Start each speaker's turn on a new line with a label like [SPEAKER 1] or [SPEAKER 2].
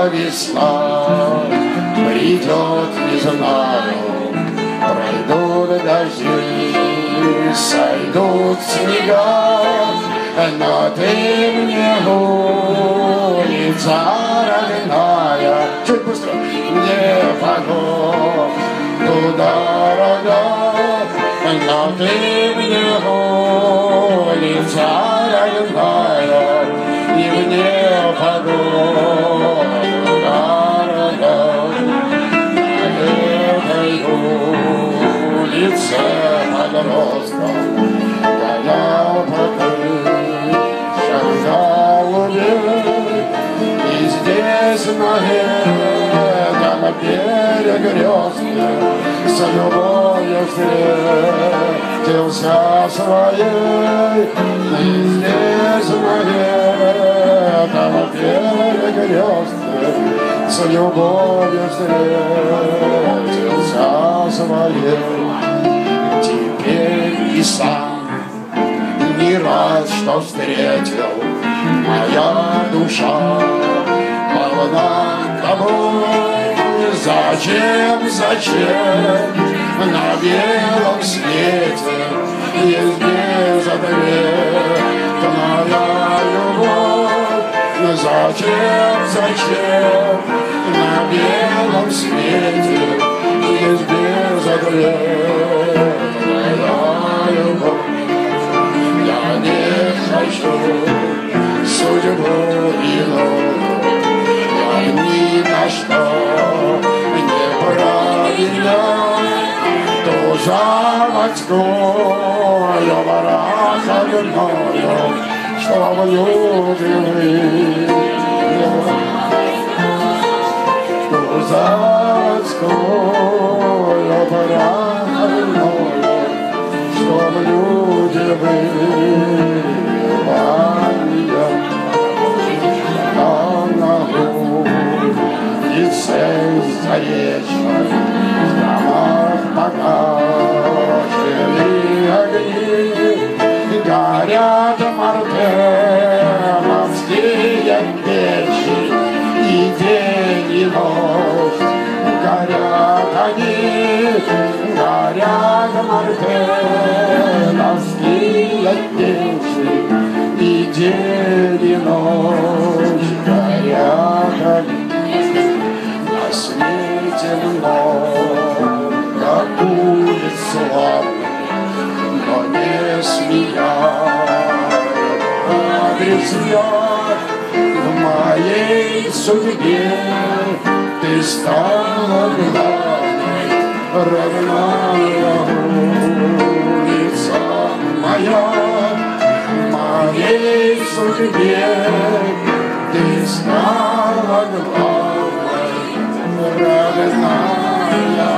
[SPEAKER 1] весна придет, не знаю, пройдут дожди, сойдут снега, но ты мне улица родная. Чуть быстро. Не пойду туда, дорога, но ты мне улица родная, и мне пойду туда, дорога, на этой улице подростком гонял покрышек голубей, и здесь на этом берег грезный с любовью встретился своей, и здесь на этом берег грезный с любовью встретился своей. Теперь и сам не раз что встретил, моя душа полна тобой. Зачем на белом свете есть безответная любовь? Зачем на белом свете есть безответная любовь? Я не хочу судьбу иную, я ни на что не проверяю ту заводскую барахольную, что в люди ту заводскую барахольную, что в люди заречной, в домах погашили огни, горят мартеновские печи, и день, и ночь горят они, горят мартеновские печи, и день, и ночь горят они. На свете много улиц славных, но не смеяют адрес я. В моей судьбе ты стала главной, родная улица моя. В моей судьбе ты стала главной, родная.